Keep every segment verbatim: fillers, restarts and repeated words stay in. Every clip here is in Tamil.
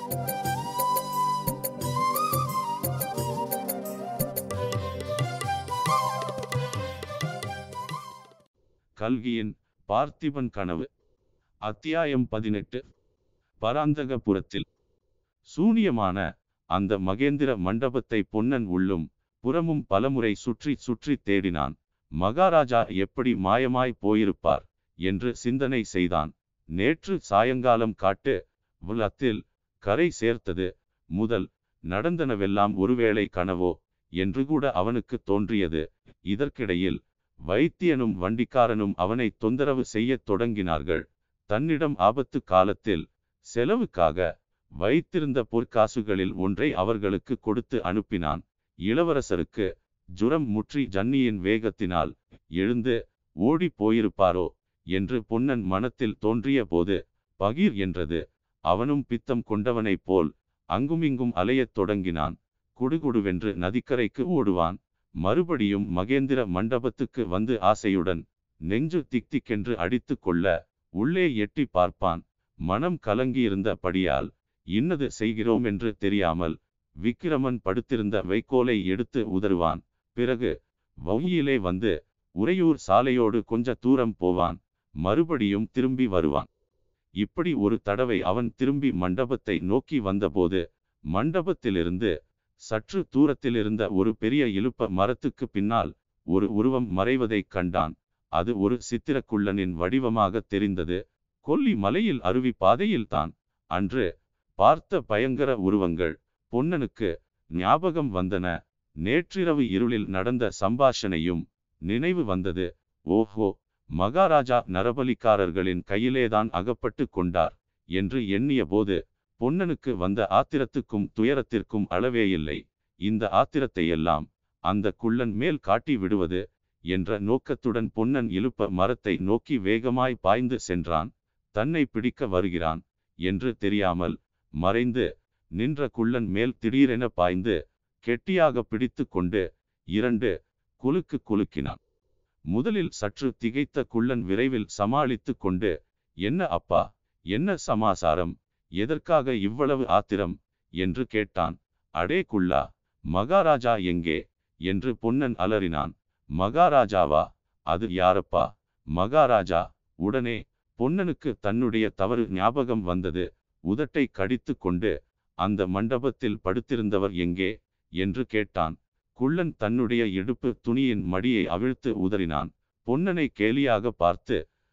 கல்கியின் பார்த்திபன் கனவு. அத்தியாயம் பதினெட்டு. பராந்தகபுரத்தில். சூனியமான அந்த மகேந்திர மண்டபத்தை பொன்னன் உள்ளும் புறமும் பலமுறை சுற்றி சுற்றி தேடினான். மகாராஜா எப்படி மாயமாய் போயிருப்பார் என்று சிந்தனை செய்தான். நேற்று சாயங்காலம் காட்டு வளத்தில் கரை சேர்த்தது முதல் நடந்தனவெல்லாம் ஒருவேளை கனவோ என்று கூட அவனுக்கு தோன்றியது. இதற்கிடையில் வைத்தியனும் வண்டிக்காரனும் அவனை தொந்தரவு செய்யத் தொடங்கினார்கள். தன்னிடம் ஆபத்து காலத்தில் செலவுக்காக வைத்திருந்த பொற்காசுகளில் ஒன்றை அவர்களுக்கு கொடுத்து அனுப்பினான். இளவரசருக்கு ஜுரம் முற்றி ஜன்னியின் வேகத்தினால் எழுந்து ஓடி போயிருப்பாரோ என்று பொன்னன் மனத்தில் தோன்றிய போது பகீர் என்றது. அவனும் பித்தம் கொண்டவனைப் போல் அங்குமிங்கும் அலையத் தொடங்கினான். குடுகுடுவென்று நதிக்கரைக்கு ஓடுவான். மறுபடியும் மகேந்திர மண்டபத்துக்கு வந்து ஆசையுடன் நெஞ்சு திக்திக்கென்று அடித்து கொள்ள உள்ளே எட்டி பார்ப்பான். மனம் கலங்கியிருந்த படியால் இன்னது செய்கிறோம் என்று தெரியாமல் விக்கிரமன் படுத்திருந்த வைக்கோலை எடுத்து உதறுவான். பிறகு வழியிலே வந்து உறையூர் சாலையோடு கொஞ்ச தூரம் போவான். மறுபடியும் திரும்பி வருவான். இப்படி ஒரு தடவை அவன் திரும்பி மண்டபத்தை நோக்கி வந்தபோது மண்டபத்திலிருந்து சற்று தூரத்தில் இருந்த ஒரு பெரிய இலுப்ப மரத்துக்கு பின்னால் ஒரு உருவம் மறைவதைக் கண்டான். அது ஒரு சித்திரக்குள்ளனின் வடிவமாக தெரிந்தது. கொல்லி மலையில் அருவி பாதையில் தான் அன்று பார்த்த பயங்கர உருவங்கள் பொன்னனுக்கு ஞாபகம் வந்தன. நேற்றிரவு இருளில் நடந்த சம்பாஷணையும் நினைவு வந்தது. ஓஹோ, மகாராஜா நரபலிக்காரர்களின் கையிலேதான் அகப்பட்டு கொண்டார் என்று எண்ணிய போது பொன்னனுக்கு வந்த ஆத்திரத்துக்கும் துயரத்திற்கும் அளவே இல்லை. இந்த ஆத்திரத்தை எல்லாம் அந்த குள்ளன் மேல் காட்டி விடுவது என்ற நோக்கத்துடன் பொன்னன் இலுப்ப மரத்தை நோக்கி வேகமாய் பாய்ந்து சென்றான். தன்னை பிடிக்க வருகிறான் என்று தெரியாமல் மறைந்து நின்ற குள்ளன் மேல் திடீரென பாய்ந்து கெட்டியாக பிடித்து கொண்டு இரண்டு குலுக்கு குலுக்கினான். முதலில் சற்று திகைத்த குள்ளன் விரைவில் சமாளித்து கொண்டு, என்ன அப்பா, என்ன சமாசாரம், எதற்காக இவ்வளவு ஆத்திரம் என்று கேட்டான். அடே குள்ளா, மகாராஜா எங்கே என்று பொன்னன் அலறினான். மகாராஜாவா? அது யாரப்பா மகாராஜா? உடனே பொன்னனுக்கு தன்னுடைய தவறு ஞாபகம் வந்தது. உதட்டை கடித்து கொண்டு, அந்த மண்டபத்தில் படுத்திருந்தவர் எங்கே என்று கேட்டான். குள்ளன் தன்னுடைய இடுப்பு துணியின் மடியை அவிழ்த்து உதறினான். பொன்னனை கேலியாக பார்த்து,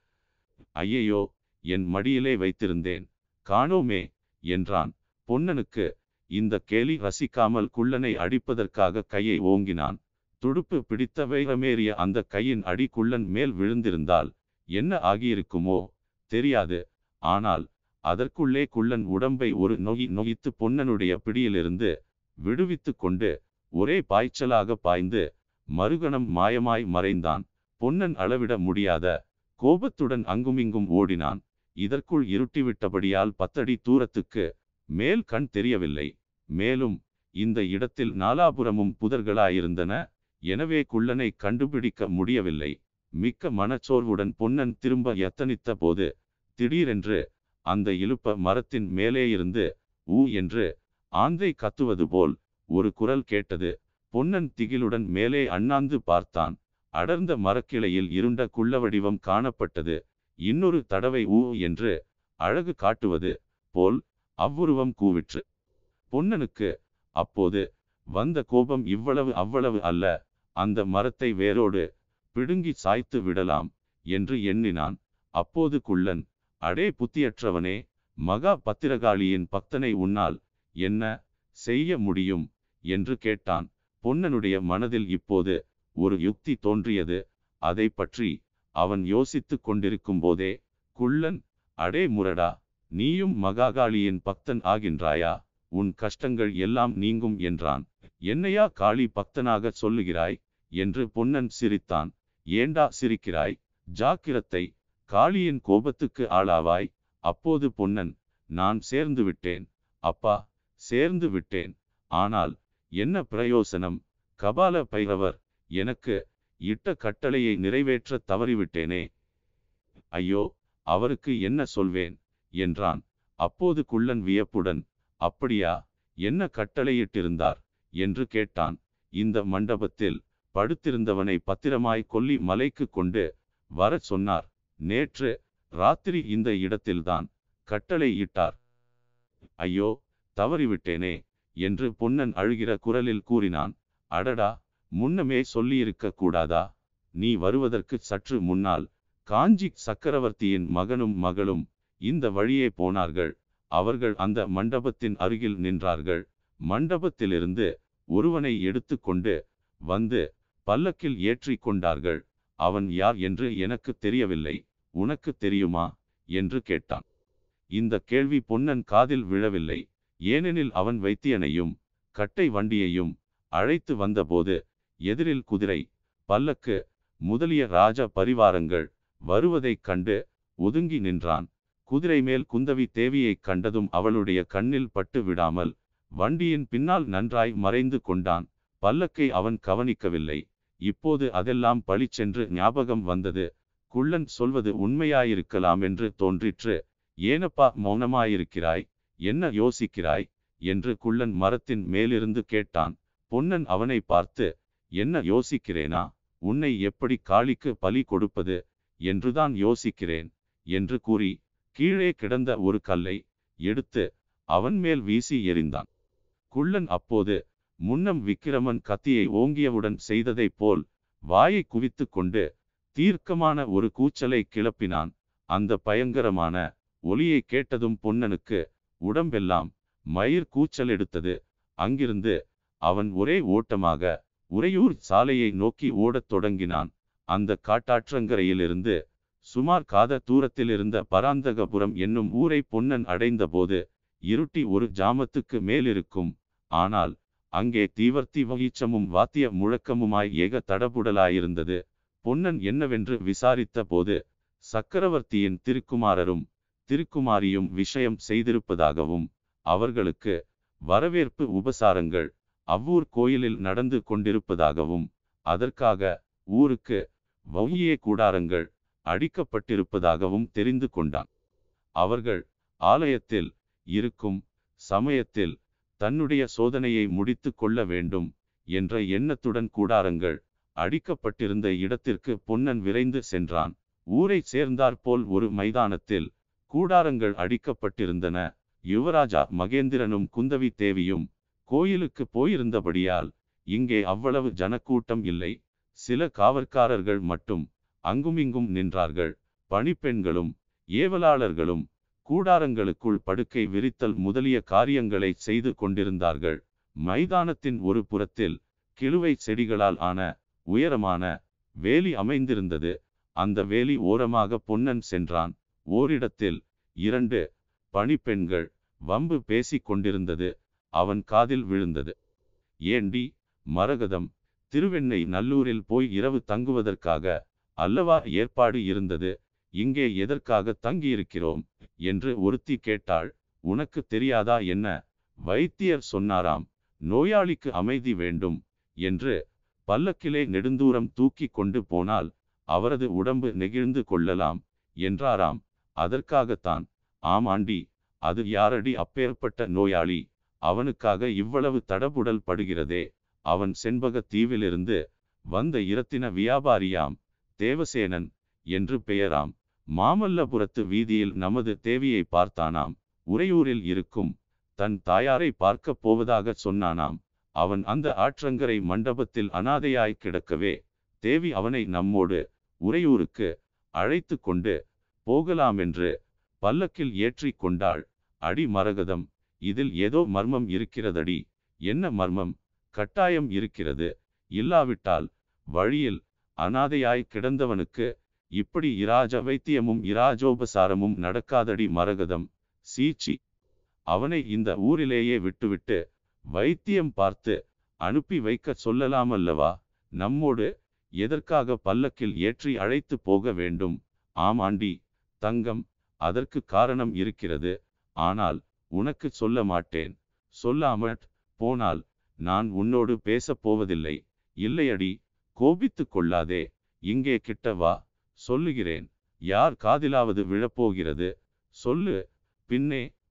ஐயையோ, என் மடியிலே வைத்திருந்தேன், காணோமே என்றான். பொன்னனுக்கு இந்த கேலி ரசிக்காமல் குள்ளனை அடிப்பதற்காக கையை ஓங்கினான். துடுப்பு பிடித்த வைரமேறிய அந்த கையின் அடி குள்ளன் மேல் விழுந்திருந்தால் என்ன ஆகியிருக்குமோ தெரியாது. ஆனால் அதற்குள்ளே குள்ளன் உடம்பை ஒரு நொகி நொகித்து பொன்னனுடைய பிடியிலிருந்து விடுவித்து கொண்டு ஒரே பாய்ச்சலாக பாய்ந்து மறுகணம் மாயமாய் மறைந்தான். பொன்னன் அளவிட முடியாத கோபத்துடன் அங்குமிங்கும் ஓடினான். இதற்குள் இருட்டிவிட்டபடியால் பத்தடி தூரத்துக்கு மேல் கண் தெரியவில்லை. மேலும் இந்த இடத்தில் நாலாபுரமும் புதர்களாயிருந்தன. எனவே குள்ளனை கண்டுபிடிக்க முடியவில்லை. மிக்க மனச்சோர்வுடன் பொன்னன் திரும்ப எத்தனித்த போது திடீரென்று அந்த இலுப்ப மரத்தின் மேலே இருந்து ஊ என்று ஆந்தை கத்துவது போல் ஒரு குரல் கேட்டது. பொன்னன் திகிலுடன் மேலே அண்ணாந்து பார்த்தான். அடர்ந்த மரக்கிளையில் இருண்ட குள்ளவடிவம் காணப்பட்டது. இன்னொரு தடவை ஊ என்று அழகு காட்டுவது போல் அவ்வுருவம் கூவிற்று. பொன்னனுக்கு அப்போது வந்த கோபம் இவ்வளவு அவ்வளவு அல்ல. அந்த மரத்தை வேரோடு பிடுங்கி சாய்த்து விடலாம் என்று எண்ணினான். அப்போது குள்ளன், அடே புத்தியற்றவனே, மகா பத்திரகாளியின் பக்தனை உன்னால் என்ன செய்ய முடியும் என்று கேட்டான். பொன்னனுடைய மனதில் இப்போது ஒரு யுக்தி தோன்றியது. அதை பற்றி அவன் யோசித்து கொண்டிருக்கும் போதே குள்ளன், அடே முரடா, நீயும் மகாகாளியின் பக்தன் ஆகின்றாயா? உன் கஷ்டங்கள் எல்லாம் நீங்கும் என்றான். என்னையா காளி பக்தனாக சொல்லுகிறாய் என்று பொன்னன் சிரித்தான். ஏண்டா சிரிக்கிறாய்? ஜாக்கிரத்தை, காளியின் கோபத்துக்கு ஆளாவாய். அப்போது பொன்னன், நான் சேர்ந்து விட்டேன் அப்பா, சேர்ந்து விட்டேன். ஆனால் என்ன பிரயோசனம்? கபால பைரவர் எனக்கு இட்ட கட்டளையை நிறைவேற்ற தவறிவிட்டேனே. ஐயோ, அவருக்கு என்ன சொல்வேன் என்றான். அப்போது குள்ளன் வியப்புடன், அப்படியா, என்ன கட்டளையிட்டிருந்தார் என்று கேட்டான். இந்த மண்டபத்தில் படுத்திருந்தவனை பத்திரமாய் கொல்லி மலைக்கு கொண்டு வரச் சொன்னார். நேற்று ராத்திரி இந்த இடத்தில்தான் கட்டளை இட்டார். ஐயோ, தவறிவிட்டேனே என்று பொன்னன் அழுகிற குரலில் கூறினான். அடடா, முன்னமே சொல்லியிருக்க கூடாதா? நீ வருவதற்கு சற்று முன்னால் காஞ்சி சக்கரவர்த்தியின் மகனும் மகளும் இந்த வழியே போனார்கள். அவர்கள் அந்த மண்டபத்தின் அருகில் நின்றார்கள். மண்டபத்திலிருந்து ஒருவனை எடுத்து கொண்டு வந்து பல்லக்கில் ஏற்றி கொண்டார்கள். அவன் யார் என்று எனக்கு தெரியவில்லை, உனக்கு தெரியுமா என்று கேட்டான். இந்த கேள்வி பொன்னன் காதில் விழவில்லை. ஏனெனில் அவன் வைத்தியனையும் கட்டை வண்டியையும் அழைத்து வந்தபோது எதிரில் குதிரை, பல்லக்கு முதலிய ராஜ பரிவாரங்கள் வருவதைக் கண்டு ஒதுங்கி நின்றான். குதிரை மேல் குந்தவி தேவியைக் கண்டதும் அவளுடைய கண்ணில் பட்டு விடாமல் வண்டியின் பின்னால் நன்றாய் மறைந்து கொண்டான். பல்லக்கை அவன் கவனிக்கவில்லை. இப்போது அதெல்லாம் பளிச்சென்று ஞாபகம் வந்தது. குள்ளன் சொல்வது உண்மையாயிருக்கலாம் என்று தோன்றிற்று. ஏனப்பா மௌனமாயிருக்கிறாய், என்ன யோசிக்கிறாய் என்று குள்ளன் மரத்தின் மேலிருந்து கேட்டான். பொன்னன் அவனை பார்த்து, என்ன யோசிக்கிறேனா, உன்னை எப்படி காளிக்கு பலி கொடுப்பது என்றுதான் யோசிக்கிறேன் என்று கூறி கீழே கிடந்த ஒரு கல்லை எடுத்து அவன் மேல் வீசி எறிந்தான். குள்ளன் அப்போது முன்னம் விக்கிரமன் கத்தியை ஓங்கியவுடன் செய்ததைப் போல் வாயை குவித்து கொண்டு தீர்க்கமான ஒரு கூச்சலை கிளப்பினான். அந்த பயங்கரமான ஒலியை கேட்டதும் பொன்னனுக்கு உடம்பெல்லாம் மயிர் கூச்சல் எடுத்தது. அங்கிருந்து அவன் ஒரே ஓட்டமாக உறையூர் சாலையை நோக்கி ஓடத் தொடங்கினான். அந்த காட்டாற்றங்கரையிலிருந்து சுமார் காத தூரத்தில் இருந்த பராந்தகபுரம் என்னும் ஊரை பொன்னன் அடைந்தபோது இருட்டி ஒரு ஜாமத்துக்கு மேலிருக்கும். ஆனால் அங்கே தீவர்த்தி வகிச்சமும் வாத்திய முழக்கமுமாய் ஏக தடபுடலாயிருந்தது. பொன்னன் என்னவென்று விசாரித்த போது சக்கரவர்த்தியின் திருக்குமாரரும் திருக்குமாரியும் விஷயம் செய்திருப்பதாகவும் அவர்களுக்கு வரவேற்பு உபசாரங்கள் அவ்வூர் கோயிலில் நடந்து கொண்டிருப்பதாகவும் அதற்காக ஊருக்கு வௌயே கூடாரங்கள் அடிக்கப்பட்டிருப்பதாகவும் தெரிந்து கொண்டான். அவர்கள் ஆலயத்தில் இருக்கும் சமயத்தில் தன்னுடைய சோதனையை முடித்து கொள்ள வேண்டும் என்ற எண்ணத்துடன் கூடாரங்கள் அடிக்கப்பட்டிருந்த இடத்திற்கு பொன்னன் விரைந்து சென்றான். ஊரை சேர்ந்தாற்போல் ஒரு மைதானத்தில் கூடாரங்கள் அடிக்கப்பட்டிருந்தன. யுவராஜா மகேந்திரனும் குந்தவி தேவியும் கோயிலுக்கு போயிருந்தபடியால் இங்கே அவ்வளவு ஜனக்கூட்டம் இல்லை. சில காவற்காரர்கள் மட்டும் அங்குமிங்கும் நின்றார்கள். பணிப்பெண்களும் ஏவலாளர்களும் கூடாரங்களுக்குள் படுக்கை விரித்தல் முதலிய காரியங்களை செய்து கொண்டிருந்தார்கள். மைதானத்தின் ஒரு புறத்தில் கிழுவை செடிகளால் ஆன உயரமான வேலி அமைந்திருந்தது. அந்த வேலி ஓரமாக பொன்னன் சென்றான். ஓரிடத்தில் இரண்டு பணிப்பெண்கள் வம்பு பேசி கொண்டிருந்தது அவன் காதில் விழுந்தது. ஏண்டி மரகதம், திருவெண்ணை நல்லூரில் போய் இரவு தங்குவதற்காக அல்லவா ஏற்பாடு இருந்தது, இங்கே எதற்காக தங்கியிருக்கிறோம் என்று ஒருத்தி கேட்டாள். உனக்கு தெரியாதா என்ன? வைத்தியர் சொன்னாராம், நோயாளிக்கு அமைதி வேண்டும் என்று. பல்லக்கிலே நெடுந்தூரம் தூக்கி கொண்டு போனால் அவரது உடம்பு நெகிழ்ந்து கொள்ளலாம் என்றாராம். அதற்காகத்தான். ஆமாண்டி, அது யாரடி அப்பேற்பட்ட நோயாளி? அவனுக்காக இவ்வளவு தடபுடல் படுகிறதே. அவன் செண்பக தீவிலிருந்து வந்த இரத்தின வியாபாரியாம், தேவசேனன் என்று பெயராம். மாமல்லபுரத்து வீதியில் நமது தேவியை பார்த்தானாம். உறையூரில் இருக்கும் தன் தாயாரை பார்க்க போவதாக சொன்னானாம். அவன் அந்த ஆற்றங்கரை மண்டபத்தில் அனாதையாய் கிடக்கவே தேவி அவனை நம்மோடு உறையூருக்கு அழைத்து கொண்டு போகலாமென்று பல்லக்கில் ஏற்றி கொண்டாள். அடி மரகதம், இதில் ஏதோ மர்மம் இருக்கிறதடி. என்ன மர்மம்? கட்டாயம் இருக்கிறது. இல்லாவிட்டால் வழியில் அனாதையாய் கிடந்தவனுக்கு இப்படி இராஜ வைத்தியமும் இராஜோபசாரமும் நடக்காதடி மரகதம். சீச்சி, அவனை இந்த ஊரிலேயே விட்டுவிட்டு வைத்தியம் பார்த்து அனுப்பி வைக்க சொல்லலாமல்லவா? நம்மோடு எதற்காக பல்லக்கில் ஏற்றி அழைத்து போக வேண்டும்? ஆமாண்டி தங்கம், அதற்கு காரணம் இருக்கிறது. ஆனால் உனக்கு சொல்ல மாட்டேன். சொல்லாமற் போனால் நான் உன்னோடு பேசப் போவதில்லை. இல்லையடி, கோபித்து கொள்ளாதே. இங்கே கிட்ட வா, சொல்லுகிறேன். யார் காதிலாவது விழப்போகிறது? சொல்லு. பின்னே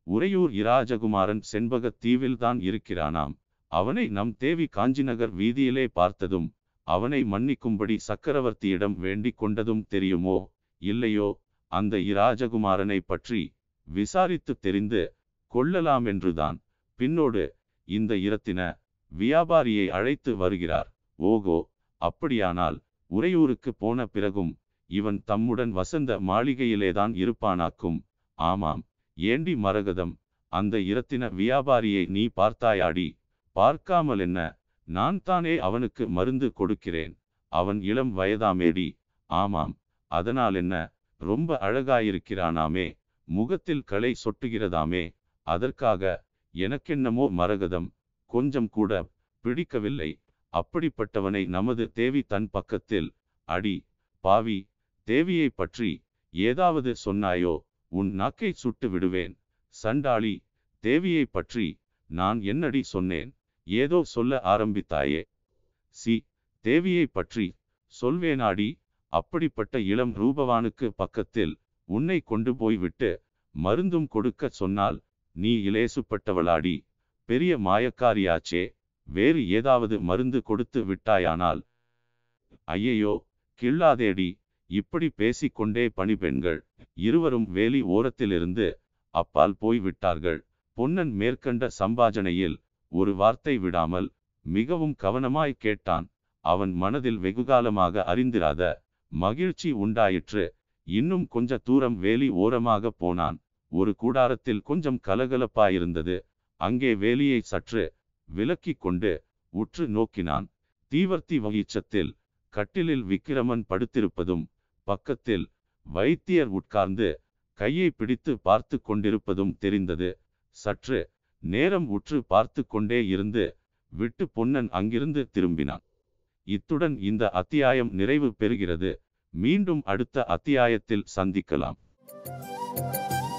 உறையூர் இராஜகுமாரன் செண்பகத் தீவில்தான் இருக்கிறானாம். அவனை நம் தேவி காஞ்சிநகர் வீதியிலே பார்த்ததும் அவனை மன்னிக்கும்படி சக்கரவர்த்தியிடம் வேண்டிக் கொண்டதும் தெரியுமோ இல்லையோ? அந்த இராஜகுமாரனை பற்றி விசாரித்து தெரிந்து கொள்ளலாமென்றுதான் பின்னோடு இந்த இரத்தின வியாபாரியை அழைத்து வருகிறார். ஓகோ, அப்படியானால் உறையூருக்கு போன பிறகும் இவன் தம்முடன் வசந்த மாளிகையிலேதான் இருப்பானாக்கும். ஆமாம், ஏண்டி மரகதம், அந்த இரத்தின வியாபாரியை நீ பார்த்தாயாடி? பார்க்காமல் என்ன, நான் தானே அவனுக்கு மருந்து கொடுக்கிறேன். அவன் இளம் வயதாமேடி. ஆமாம், அதனால் என்ன, ரொம்ப அழகாயிருக்கிறானாமே, முகத்தில் களை சொட்டுகிறதாமே. அதற்காக எனக்கென்னமோ மரகதம் கொஞ்சம் கூட பிடிக்கவில்லை. அப்படிப்பட்டவனை நமது தேவி தன் பக்கத்தில். அடி பாவி, தேவியை பற்றி ஏதாவது சொன்னாயோ உன் நாக்கை சுட்டு விடுவேன். சண்டாளி, தேவியை பற்றி நான் என்னடி சொன்னேன்? ஏதோ சொல்ல ஆரம்பித்தாயே. சி, தேவியை பற்றி சொல்வேனாடி? அப்படிப்பட்ட இளம் ரூபவானுக்கு பக்கத்தில் உன்னை கொண்டு போய்விட்டு மருந்தும் கொடுக்க சொன்னால் நீ இலேசுப்பட்டவளாடி? பெரிய மாயக்காரியாச்சே. வேறு ஏதாவது மருந்து கொடுத்து விட்டாயானால்? ஐயையோ, கிள்ளாதேடி. இப்படி பேசிக்கொண்டே பணிப்பெண்கள் இருவரும் வேலி ஓரத்திலிருந்து அப்பால் போய் விட்டார்கள். பொன்னன் மேற்கண்ட சம்பாஜனையில் ஒரு வார்த்தை விடாமல் மிகவும் கவனமாய் கேட்டான். அவன் மனதில் வெகுகாலமாக அறிந்திராத மகிழ்ச்சி உண்டாயிற்று. இன்னும் கொஞ்ச தூரம் வேலி ஓரமாக போனான். ஒரு கூடாரத்தில் கொஞ்சம் கலகலப்பாயிருந்தது. அங்கே வேலியை சற்று விலக்கி கொண்டு உற்று நோக்கினான். தீவர்த்தி வகிச்சத்தில் கட்டிலில் விக்கிரமன் படுத்திருப்பதும் பக்கத்தில் வைத்தியர் உட்கார்ந்து கையை பிடித்து பார்த்து கொண்டிருப்பதும் தெரிந்தது. சற்று நேரம் உற்று பார்த்து கொண்டே இருந்து விட்டு பொன்னன் அங்கிருந்து திரும்பினான். இத்துடன் இந்த அத்தியாயம் நிறைவு பெறுகிறது. மீண்டும் அடுத்த அத்தியாயத்தில் சந்திக்கலாம்.